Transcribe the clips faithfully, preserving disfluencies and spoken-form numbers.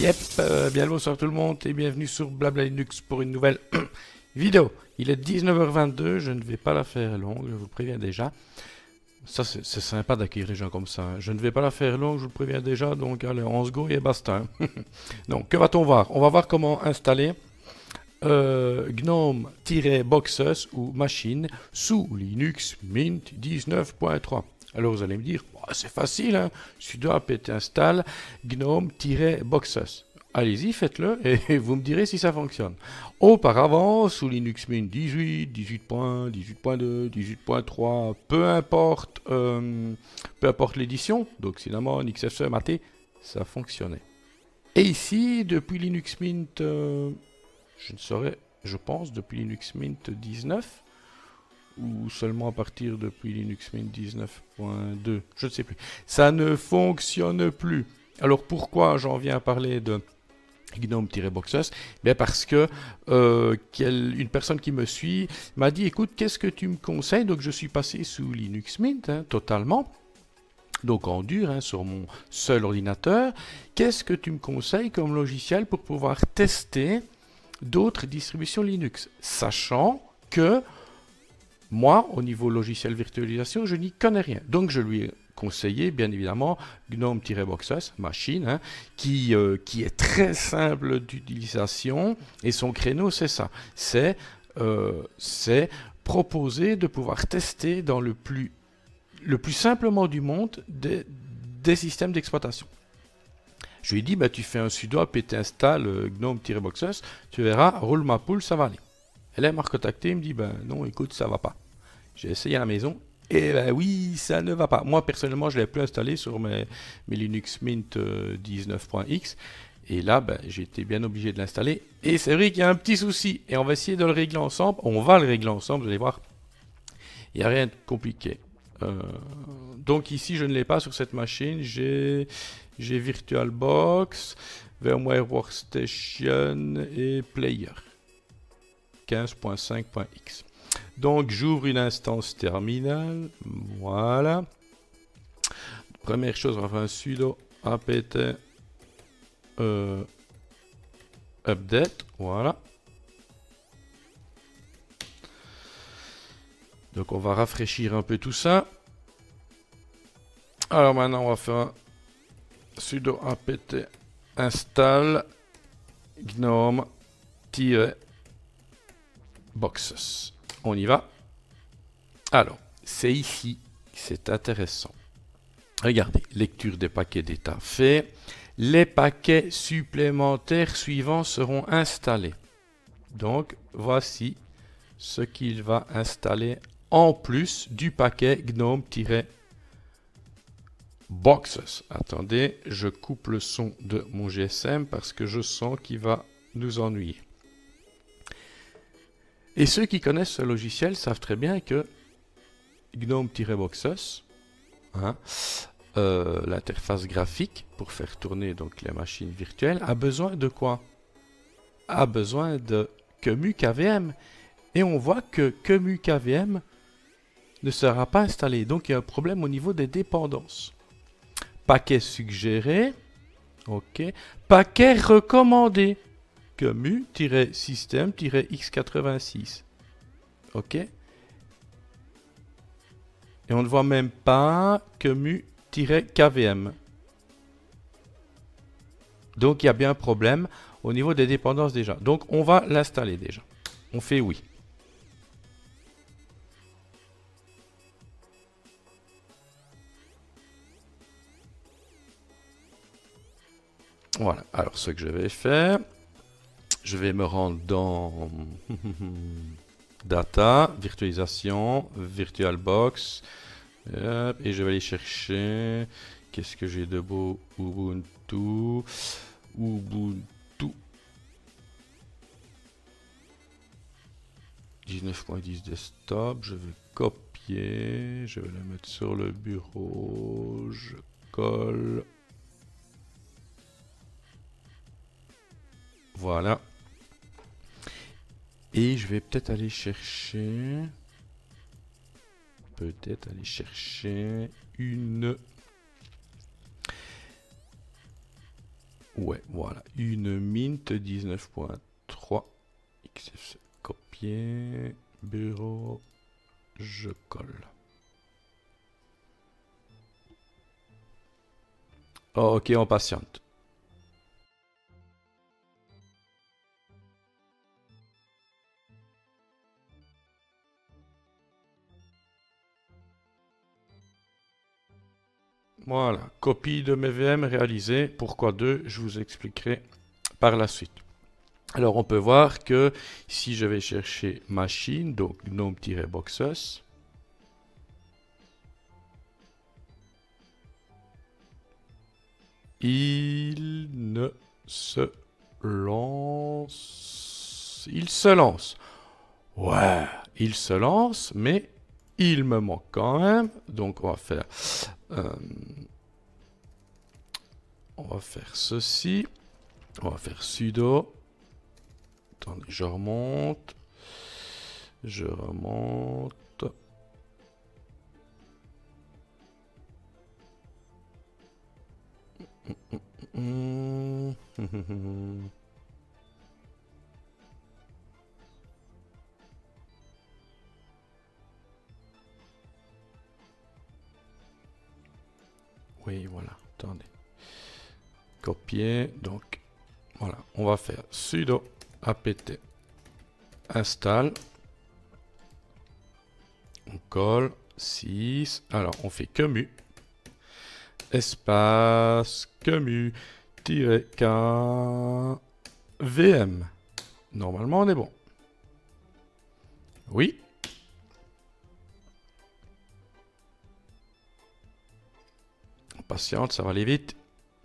Yep, euh, bien le bonsoir tout le monde et bienvenue sur Blabla Linux pour une nouvelle vidéo. Il est dix-neuf heures vingt-deux, je ne vais pas la faire longue, je vous le préviens déjà. Ça c'est sympa d'accueillir les gens comme ça, hein. Je ne vais pas la faire longue, je vous le préviens déjà, donc allez, on se go et basta. Donc que va-t-on voir? On va voir comment installer euh, GNOME-Boxes ou machine sous Linux Mint dix-neuf point trois. Alors vous allez me dire, oh, c'est facile, hein, sudo apt install GNOME-Boxes. Allez-y, faites-le et vous me direz si ça fonctionne. Auparavant, sous Linux Mint dix-huit, dix-huit point un, dix-huit point deux, dix-huit point trois, peu importe, euh, peu importe l'édition, donc Cinnamon, X F C, Mate, ça fonctionnait. Et ici, depuis Linux Mint, euh, je ne saurais, je pense, depuis Linux Mint dix-neuf, ou seulement à partir depuis Linux Mint dix-neuf point deux, je ne sais plus. Ça ne fonctionne plus. Alors pourquoi j'en viens à parler de GNOME-Boxes? Bien parce que euh, une personne qui me suit m'a dit, écoute, qu'est-ce que tu me conseilles? Donc je suis passé sous Linux Mint, hein, totalement. Donc en dur, hein, sur mon seul ordinateur. Qu'est-ce que tu me conseilles comme logiciel pour pouvoir tester d'autres distributions Linux? Sachant que moi, au niveau logiciel virtualisation, je n'y connais rien. Donc je lui ai conseillé, bien évidemment, GNOME-Boxes, machine, hein, qui, euh, qui est très simple d'utilisation. Et son créneau, c'est ça. C'est euh, proposer de pouvoir tester dans le plus, le plus simplement du monde des, des systèmes d'exploitation. Je lui ai dit, bah, tu fais un sudo apt install euh, GNOME-Boxes, tu verras, roule ma poule, ça va aller. Elle m'a recontacté, il me dit, ben non, écoute, ça va pas. J'ai essayé à la maison, et ben oui, ça ne va pas. Moi, personnellement, je l'ai plus installé sur mes, mes Linux Mint euh, dix-neuf point x, et là, ben, j'ai été bien obligé de l'installer. Et c'est vrai qu'il y a un petit souci, et on va essayer de le régler ensemble. On va le régler ensemble, vous allez voir. Il n'y a rien de compliqué. Euh, donc ici, je ne l'ai pas sur cette machine. J'ai VirtualBox, VMware Workstation et Player quinze point cinq point x. Donc j'ouvre une instance terminale, voilà. Première chose, on va faire un sudo apt euh, update, voilà. Donc on va rafraîchir un peu tout ça. Alors maintenant on va faire un sudo apt install GNOME-Boxes. On y va. Alors, c'est ici, c'est intéressant. Regardez, lecture des paquets d'état fait. Les paquets supplémentaires suivants seront installés. Donc, voici ce qu'il va installer en plus du paquet GNOME-Boxes. Attendez, je coupe le son de mon G S M parce que je sens qu'il va nous ennuyer. Et ceux qui connaissent ce logiciel savent très bien que GNOME-Boxes, hein, euh, l'interface graphique pour faire tourner donc les machines virtuelles, a besoin de quoi? A besoin de QEMU-K V M. Et on voit que QEMU-K V M ne sera pas installé. Donc il y a un problème au niveau des dépendances. Paquet suggéré. OK. Paquet recommandé. QEMU-système-x quatre-vingt-six. OK. Et on ne voit même pas QEMU-K V M. Donc il y a bien un problème au niveau des dépendances déjà. Donc on va l'installer déjà. On fait oui. Voilà. Alors ce que je vais faire, je vais me rendre dans Data, Virtualisation, VirtualBox, et je vais aller chercher, qu'est-ce que j'ai de beau? Ubuntu, Ubuntu, dix-neuf point dix desktop, je vais copier, je vais le mettre sur le bureau, je colle, voilà. Et je vais peut-être aller chercher... Peut-être aller chercher une Ouais, voilà. Une Mint dix-neuf point trois. X F C. Copier. Bureau. Je colle. Oh, ok, on patiente. Voilà, copie de mes V M réalisée. Pourquoi deux? Je vous expliquerai par la suite. Alors on peut voir que si je vais chercher machine, donc gnome-boxes, il ne se lance. Il se lance. Ouais, il se lance, mais il me manque quand même. Donc on va faire... Euh, on va faire ceci. On va faire sudo. Attendez, je remonte. Je remonte. Oui, voilà. Attendez. Copier. Donc, voilà. On va faire sudo apt install. On colle. six. Alors, on fait commu. Espace commu K V M. Normalement, on est bon. Oui. On patiente, ça va aller vite.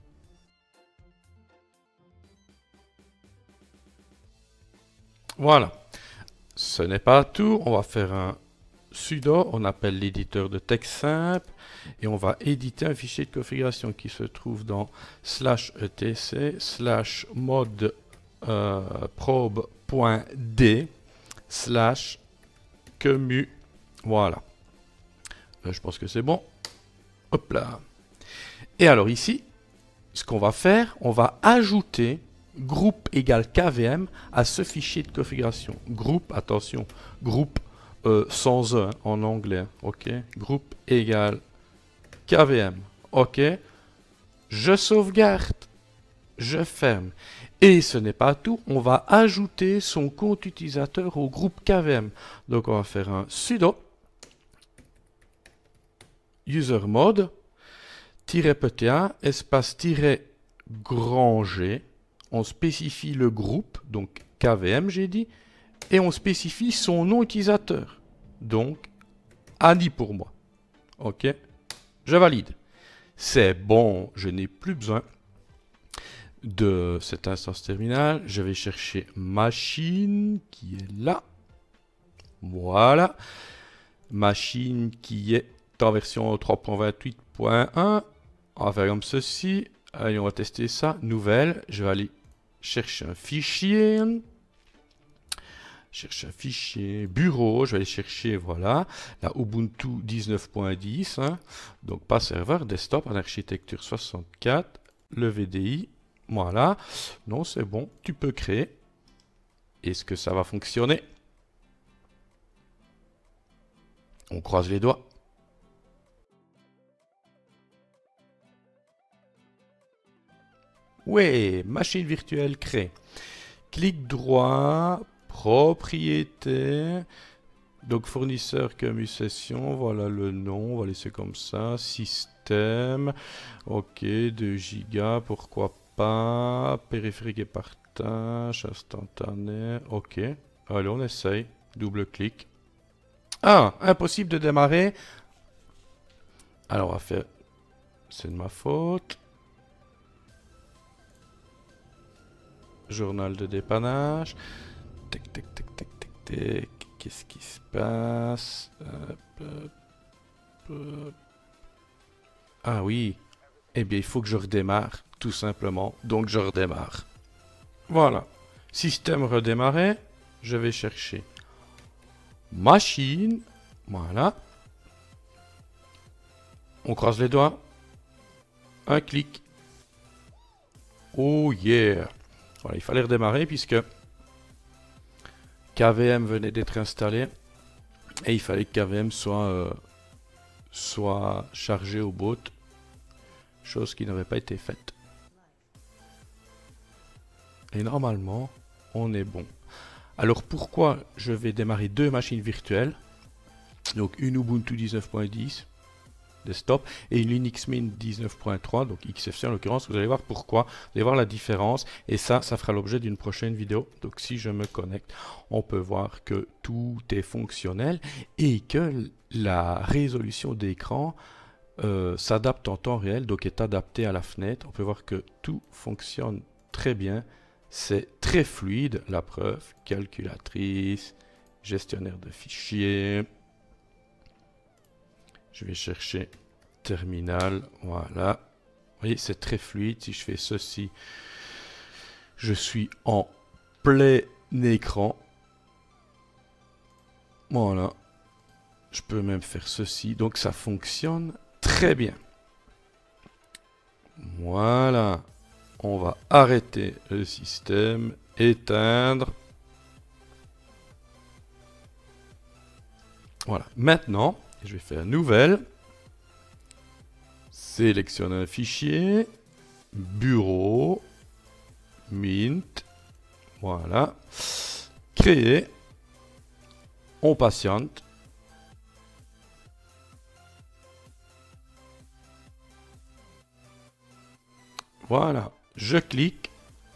Voilà. Ce n'est pas tout. On va faire un sudo. On appelle l'éditeur de texte simple. Et on va éditer un fichier de configuration qui se trouve dans slash etc slash mode euh, probe.d slash commu. Voilà. Là, je pense que c'est bon. Hop là. Et alors ici, ce qu'on va faire, on va ajouter groupe égale K V M à ce fichier de configuration. Groupe, attention, groupe euh, sans E hein, en anglais. Ok. Groupe égale K V M. Ok. Je sauvegarde. Je ferme. Et ce n'est pas tout. On va ajouter son compte utilisateur au groupe K V M. Donc on va faire un sudo user mode petit a espace tiret grand G. On spécifie le groupe, donc K V M j'ai dit, et on spécifie son nom utilisateur. Donc Annie pour moi. Ok. Je valide. C'est bon, je n'ai plus besoin de cette instance terminale. Je vais chercher machine qui est là. Voilà. Machine qui est en version trois point vingt-huit point un. On va faire comme ceci. Allez, on va tester ça. Nouvelle. Je vais aller chercher un fichier. Chercher un fichier. Bureau. Je vais aller chercher, voilà, la Ubuntu dix-neuf point dix. Hein. Donc, pas serveur. Desktop en architecture soixante-quatre. Le V D I. Voilà. Non, c'est bon. Tu peux créer. Est-ce que ça va fonctionner? On croise les doigts. Ouais, machine virtuelle créée. Clic droit, propriété. Donc fournisseur commu session, voilà le nom, on va laisser comme ça. Système, ok, deux gigas, pourquoi pas. Périphérique et partage, instantané, ok. Allez, on essaye. Double clic. Ah, impossible de démarrer. Alors on va faire... C'est de ma faute. Journal de dépannage. Tac, tac, tac, tac, tac, tac. Qu'est-ce qui se passe? Hop, hop, hop. Ah oui. Eh bien, il faut que je redémarre, tout simplement. Donc, je redémarre. Voilà. Système redémarré. Je vais chercher machine. Voilà. On croise les doigts. Un clic. Oh yeah. Voilà, il fallait redémarrer puisque K V M venait d'être installé et il fallait que K V M soit, euh, soit chargé au boot, chose qui n'avait pas été faite. Et normalement, on est bon. Alors pourquoi je vais démarrer deux machines virtuelles, donc une Ubuntu dix-neuf point dix desktop et une Linux Mint dix-neuf point trois, donc X F C en l'occurrence. Vous allez voir pourquoi, vous allez voir la différence et ça, ça fera l'objet d'une prochaine vidéo. Donc si je me connecte, on peut voir que tout est fonctionnel et que la résolution d'écran euh, s'adapte en temps réel, donc est adaptée à la fenêtre. On peut voir que tout fonctionne très bien. C'est très fluide, la preuve, calculatrice, gestionnaire de fichiers. Je vais chercher terminal, voilà. Vous voyez, c'est très fluide. Si je fais ceci, je suis en plein écran. Voilà. Je peux même faire ceci, donc ça fonctionne très bien. Voilà. On va arrêter le système, éteindre. Voilà. Maintenant, je vais faire nouvelle. Sélectionner un fichier. Bureau. Mint. Voilà. Créer. On patiente. Voilà. Je clique.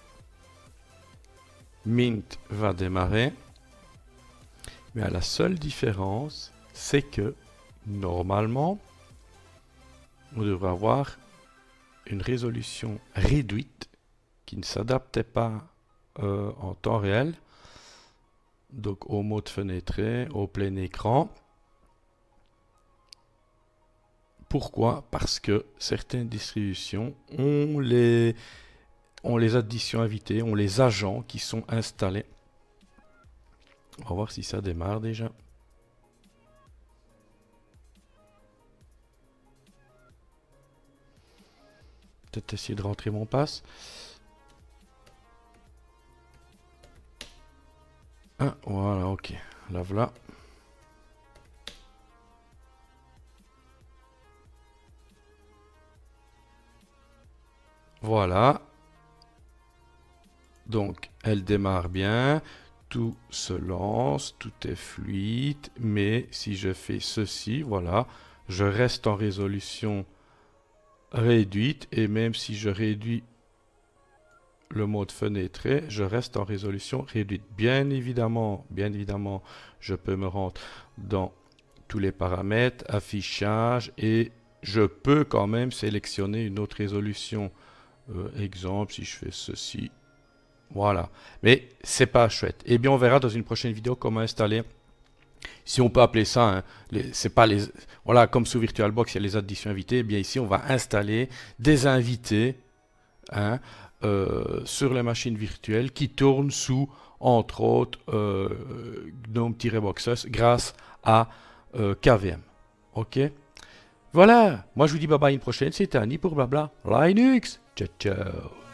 Mint va démarrer. Mais à la seule différence, c'est que normalement, on devrait avoir une résolution réduite qui ne s'adaptait pas euh, en temps réel. Donc au mode fenêtré, au plein écran. Pourquoi? Parce que certaines distributions ont les, ont les additions invitées, ont les agents qui sont installés. On va voir si ça démarre déjà. Peut-être essayer de rentrer mon passe. Ah, voilà, ok. Là, voilà. Voilà. Donc, elle démarre bien. Tout se lance, tout est fluide. Mais si je fais ceci, voilà, je reste en résolution réduite. Et même si je réduis le mode fenêtré, je reste en résolution réduite. Bien évidemment, bien évidemment, je peux me rendre dans tous les paramètres, affichage, et je peux quand même sélectionner une autre résolution. Euh, exemple, si je fais ceci, voilà. Mais c'est pas chouette. Et bien, on verra dans une prochaine vidéo comment installer. Si on peut appeler ça, hein, c'est pas les, voilà, comme sous VirtualBox, il y a les additions invitées. Eh bien ici, on va installer des invités, hein, euh, sur les machines virtuelles qui tournent sous, entre autres, euh, GNOME-Boxes grâce à euh, K V M. Ok. Voilà. Moi, je vous dis bye bye, une prochaine. C'était Annie pour Blabla Linux. Ciao, ciao.